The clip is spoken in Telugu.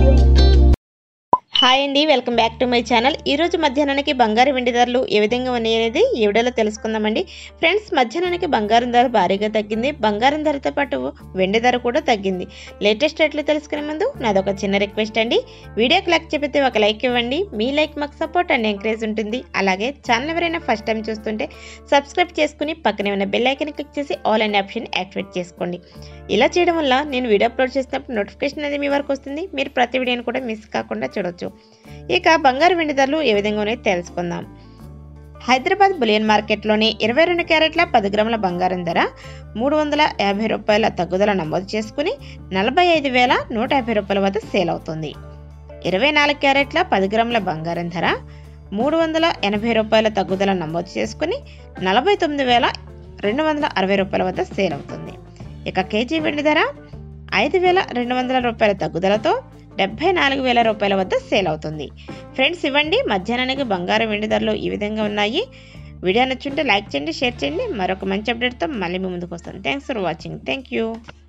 హాయ్ అండి, welcome back to my channel. ఈరోజు మధ్యాహ్నానికి బంగారు వెండి ధరలు ఏ విధంగా ఉన్నాయి అనేది ఈ వీడియోలో తెలుసుకుందామండి. ఫ్రెండ్స్, మధ్యాహ్నానికి బంగారం ధర భారీగా తగ్గింది. బంగారం ధరతో పాటు వెండి ధర కూడా తగ్గింది. లేటెస్ట్ రేట్లు తెలుసుకునే ముందు నాదొక చిన్న రిక్వెస్ట్ అండి. వీడియోకి లైక్ చెప్పితే ఒక లైక్ ఇవ్వండి. మీ లైక్ మాకు సపోర్ట్ అండ్ ఎంకరేజ్ ఉంటుంది. అలాగే ఛానల్ ఎవరైనా ఫస్ట్ టైం చూస్తుంటే సబ్స్క్రైబ్ చేసుకుని పక్కనే ఉన్న బెల్ ఐకాన్ క్లిక్ చేసి ఆల్ అండ్ ఆప్షన్ యాక్టివేట్ చేసుకోండి. ఇలా చేయడం వల్ల నేను వీడియో అప్లోడ్ చేసినప్పుడు నోటిఫికేషన్ అనేది మీ వరకు వస్తుంది. మీరు ప్రతి వీడియోని కూడా మిస్ కాకుండా చూడొచ్చు. ఇక బంగారు వెండి ధరలు ఏ విధంగా ఉన్నాయో తెలుసుకుందాం. హైదరాబాద్ బులియన్ మార్కెట్లోని 22 క్యారెట్ల 10 గ్రాముల బంగారం ధర 350 రూపాయల తగ్గుదల నమోదు చేసుకుని 45,150 రూపాయల వద్ద సేల్ అవుతుంది. 24 క్యారెట్ల 10 గ్రాముల బంగారం ధర 380 రూపాయల తగ్గుదల నమోదు చేసుకుని 49,260 రూపాయల వద్ద సేల్ అవుతుంది. ఇక కేజీ వెండి ధర 5,200 రూపాయల తగ్గుదలతో 74,000 రూపాయల వద్ద సేల్ అవుతుంది. ఫ్రెండ్స్, ఇవ్వండి మధ్యాహ్నానికి బంగారం వెండి ధరలు ఈ విధంగా ఉన్నాయి. వీడియో నచ్చుంటే లైక్ చేయండి, షేర్ చేయండి. మరొక మంచి అప్డేట్తో మళ్ళీ మీ ముందుకు వస్తాను. Thanks for watching. Thank you.